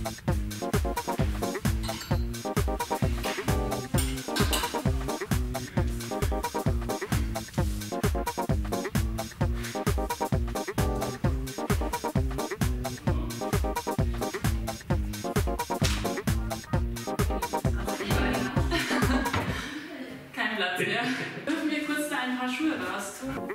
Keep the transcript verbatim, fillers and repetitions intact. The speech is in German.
Kein Platz mehr. Dürfen wir kurz da ein paar Schuhe raus tun?